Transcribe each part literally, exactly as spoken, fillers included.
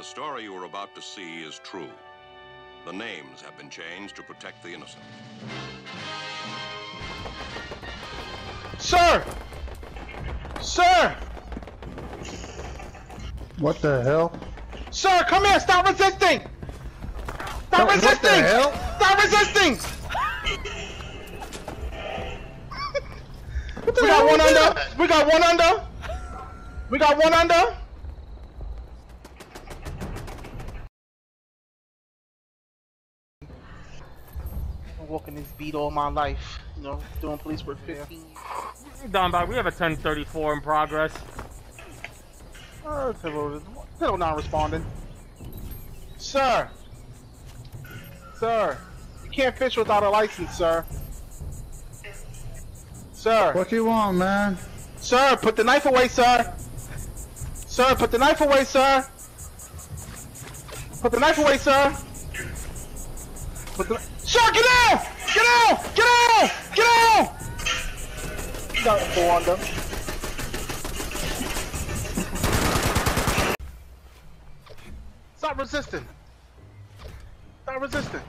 The story you are about to see is true. The names have been changed to protect the innocent. Sir! Sir! What the hell? Sir, come here! Stop resisting! Stop What- resisting! what the hell? Stop resisting! What the We hell got one is under! that? We got one under! We got one under! I've been walking this beat all my life, you know, doing police work fifteen years. DonBai, we have a ten thirty-four in progress. Uh, Pillow, Pillow not responding. Sir! Sir! You can't fish without a license, sir. Sir! What you want, man? Sir, put the knife away, sir! Sir, put the knife away, sir! Put the knife away, sir! Put the... Sir, get out! Get out! Get out! Get out! You got four on them. Stop resisting! Stop resisting!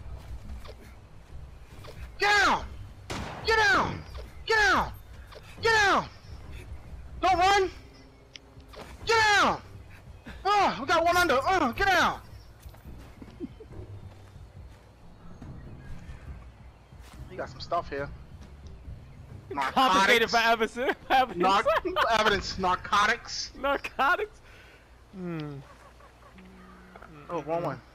Get down! Get down! Get down! Get down! Don't run! Get down! Oh, we got one under. Oh, get down! We got some stuff here. Complicated for Narcotics. evidence. Evidence. Nar evidence. Narcotics. Narcotics. Hmm. Oh, wrong one.